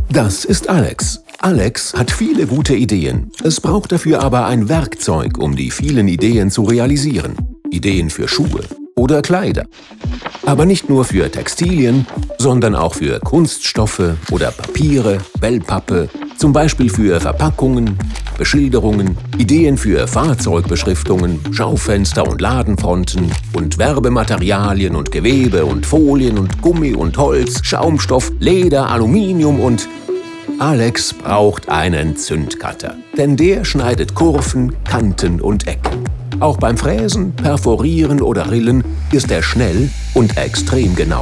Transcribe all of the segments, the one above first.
Das ist Alex. Alex hat viele gute Ideen. Es braucht dafür aber ein Werkzeug, um die vielen Ideen zu realisieren. Ideen für Schuhe oder Kleider. Aber nicht nur für Textilien, sondern auch für Kunststoffe oder Papiere, Wellpappe, zum Beispiel für Verpackungen, Beschilderungen, Ideen für Fahrzeugbeschriftungen, Schaufenster und Ladenfronten und Werbematerialien und Gewebe und Folien und Gummi und Holz, Schaumstoff, Leder, Aluminium und... Alex braucht einen Zündcutter, denn der schneidet Kurven, Kanten und Ecken. Auch beim Fräsen, Perforieren oder Rillen ist er schnell und extrem genau.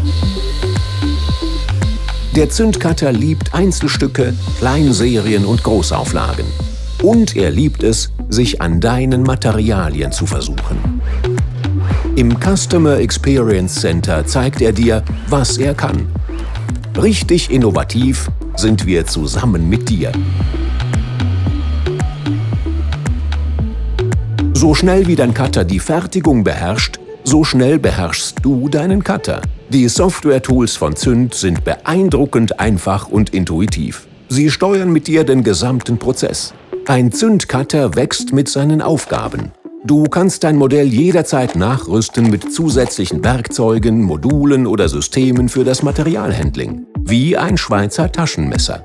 Der Zündcutter liebt Einzelstücke, Kleinserien und Großauflagen. Und er liebt es, sich an deinen Materialien zu versuchen. Im Customer Experience Center zeigt er dir, was er kann. Richtig innovativ sind wir zusammen mit dir. So schnell wie dein Cutter die Fertigung beherrscht, so schnell beherrschst du deinen Cutter. Die Software-Tools von Zünd sind beeindruckend einfach und intuitiv. Sie steuern mit dir den gesamten Prozess. Ein Zündcutter wächst mit seinen Aufgaben. Du kannst dein Modell jederzeit nachrüsten mit zusätzlichen Werkzeugen, Modulen oder Systemen für das Materialhandling. Wie ein Schweizer Taschenmesser.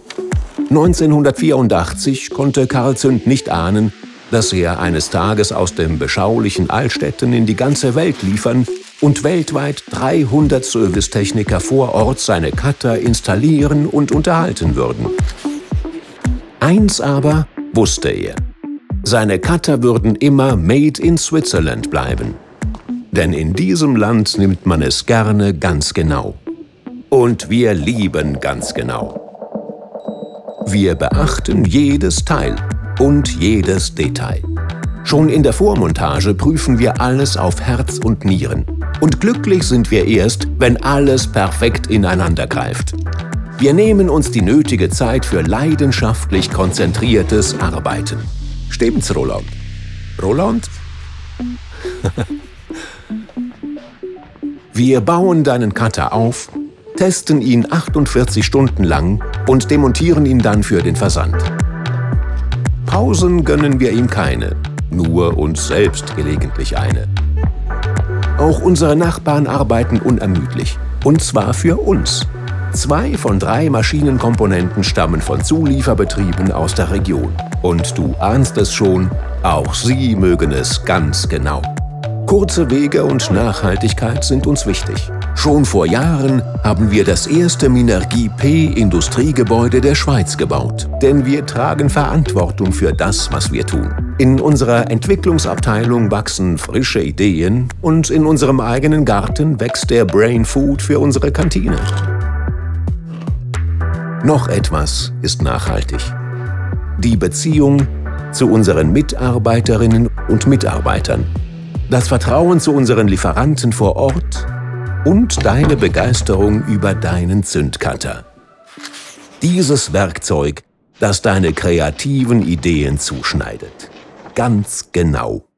1984 konnte Karl Zünd nicht ahnen, dass er eines Tages aus dem beschaulichen Altstätten in die ganze Welt liefern und weltweit 300 Servicetechniker vor Ort seine Cutter installieren und unterhalten würden. Eins aber wusste er. Seine Cutter würden immer made in Switzerland bleiben. Denn in diesem Land nimmt man es gerne ganz genau. Und wir lieben ganz genau. Wir beachten jedes Teil und jedes Detail. Schon in der Vormontage prüfen wir alles auf Herz und Nieren. Und glücklich sind wir erst, wenn alles perfekt ineinander greift. Wir nehmen uns die nötige Zeit für leidenschaftlich konzentriertes Arbeiten. Stimmt's, Roland? Roland? Wir bauen deinen Cutter auf, testen ihn 48 Stunden lang und demontieren ihn dann für den Versand. Pausen gönnen wir ihm keine, nur uns selbst gelegentlich eine. Auch unsere Nachbarn arbeiten unermüdlich, und zwar für uns. 2 von 3 Maschinenkomponenten stammen von Zulieferbetrieben aus der Region. Und du ahnst es schon, auch sie mögen es ganz genau. Kurze Wege und Nachhaltigkeit sind uns wichtig. Schon vor Jahren haben wir das erste Minergie-P-Industriegebäude der Schweiz gebaut. Denn wir tragen Verantwortung für das, was wir tun. In unserer Entwicklungsabteilung wachsen frische Ideen und in unserem eigenen Garten wächst der Brain Food für unsere Kantine. Noch etwas ist nachhaltig. Die Beziehung zu unseren Mitarbeiterinnen und Mitarbeitern. Das Vertrauen zu unseren Lieferanten vor Ort und deine Begeisterung über deinen Zündcutter. Dieses Werkzeug, das deine kreativen Ideen zuschneidet. Ganz genau.